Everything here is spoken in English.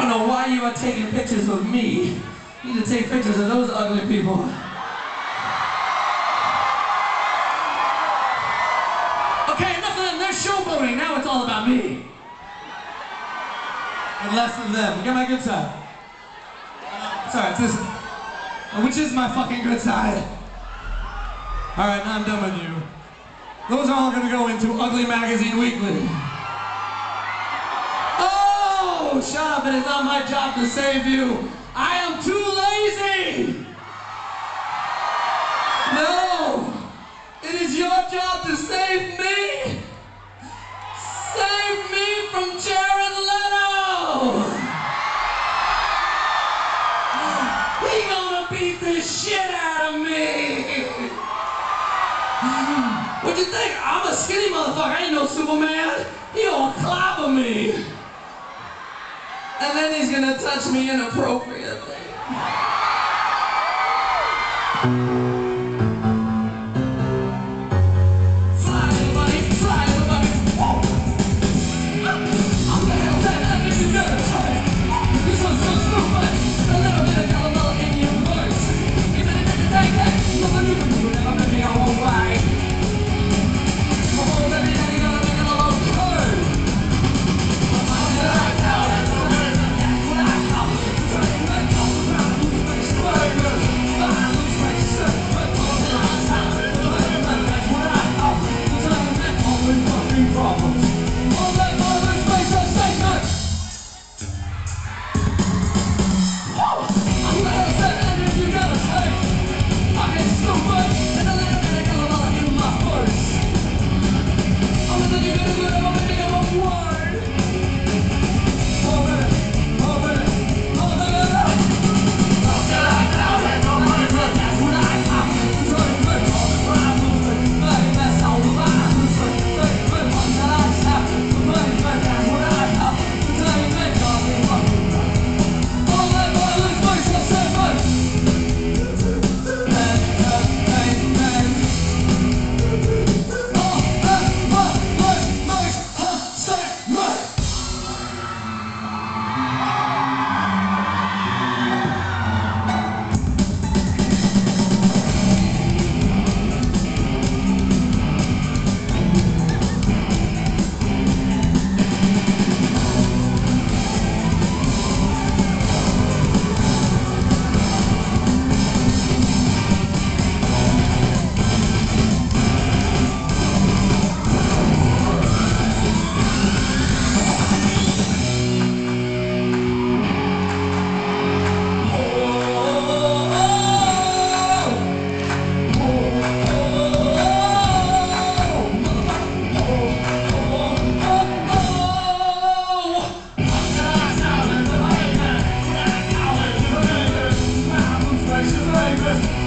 don't know why you are taking pictures of me. You need to take pictures of those ugly people. Okay, enough of them. They're showboating. Now it's all about me. And less of them. Get my good side. Sorry, it's this. Which is my fucking good side? Alright, now I'm done with you. Those are all gonna go into Ugly Magazine Weekly. Oh, shut up. It is not my job to save you. I am too lazy. No. It is your job to save me. Save me from Jared Leto. He gonna beat the shit out of me. What'd you think? I'm a skinny motherfucker. I ain't no Superman. He gonna clobber me. And then he's gonna touch me inappropriately. Fly, everybody, fly, everybody. Whoa. I'm the hell that I think you better try. This one's so stupid. A little bit of caramel in your voice. Even if it's a take that, nothing you can do, never make me go alright. Come on, baby, now you gotta make it a little hard. I'm the lights out and the wind, and that's what I call it. Turning my clothes around, lose my swagger. I lose my shirt, but all the lights out and the wind, and that's what I call it. Turning my only fucking problems. All that mother's face a statement. I'm the hell that ended you gotta take. Fucking stupid, and a little bit of caramel in my voice. I'm gonna do good, I'm gonna make up a word. Hold it, hold it, hold it. I'll get out now, there's no money, but that's what I am. Turning my all the ground, moving, baby, that's all the line, moving. Baby, one that I have, baby, that's what I am. Turning my all the fucking right. All that violence makes us seven. Baby,